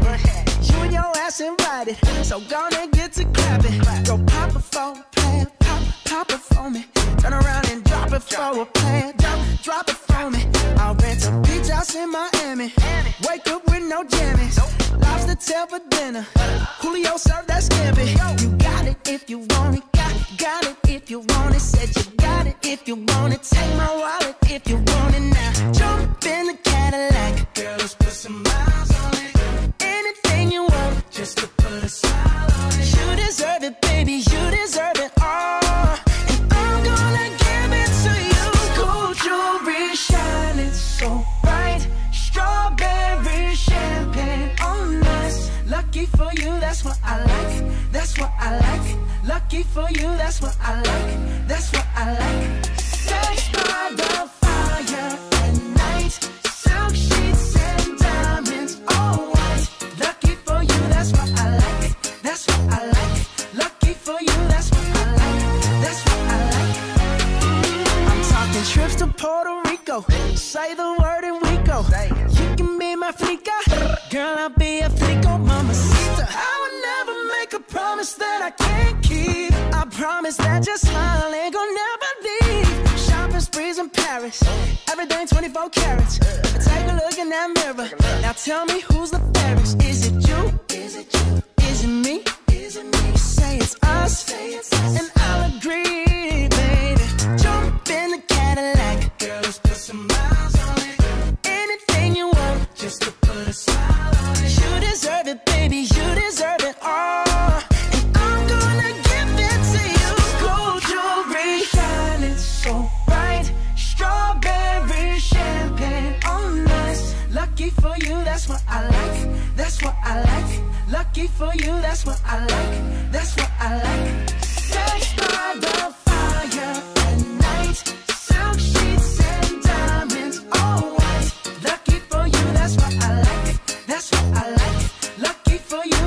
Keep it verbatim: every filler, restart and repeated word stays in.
You and your ass invited, so gonna get to clapping. Go pop it for a plan, pop, pop it for me. Turn around and drop it for a plan, drop, drop it for me. I'll rent a beach house in Miami. Wake up with no jammies. Lobster tail for dinner. Julio served that scampi. You got it if you want it. Got, got it if you want it. Said you got it if you want it. Take my wallet if you want it now. Jump in the Cadillac. Girl, let's put some miles on it. Anything you want, just to put a smile on it. You deserve it, baby. You deserve it all. And I'm gonna give it to you. Gold jewelry shining so bright. Strawberry champagne on us. Lucky for you, that's what I like. That's what I like. Lucky for you, that's what I like. That's what I like. Sex by the fire at night. Silk sheets and diamonds, all white. Lucky for you, that's what I like. That's what I like. Lucky for you, that's what I like. That's what I like. I'm talking trips to Puerto Rico. Say the word and we go. You can be my flica. Girl, I'll be a flico, mamacita. I would never make a promise that I can't keep. I promise that your smile ain't gonna never leave. Shopping sprees in Paris. Everything twenty-four carats. Take a look in that mirror. Now tell me who's the fairest. Is it you? Is it you? Is it me? Is it me? Say it's us. Say it's us. And I'll agree, baby. Jump in the Cadillac. Girl, let's put some miles on it. Anything you want, just to put a smile on it. You deserve it, baby. You deserve it all. And I'm gonna give it to you. Gold jewelry shining so bright. Strawberry champagne on us. Lucky for you, that's what I like. That's what I like. Lucky for you, that's what I like. That's what I like. Sex by the fire at night. Silk sheets and diamonds, all white. Lucky for you, that's what I like. That's what I like. Lucky for you.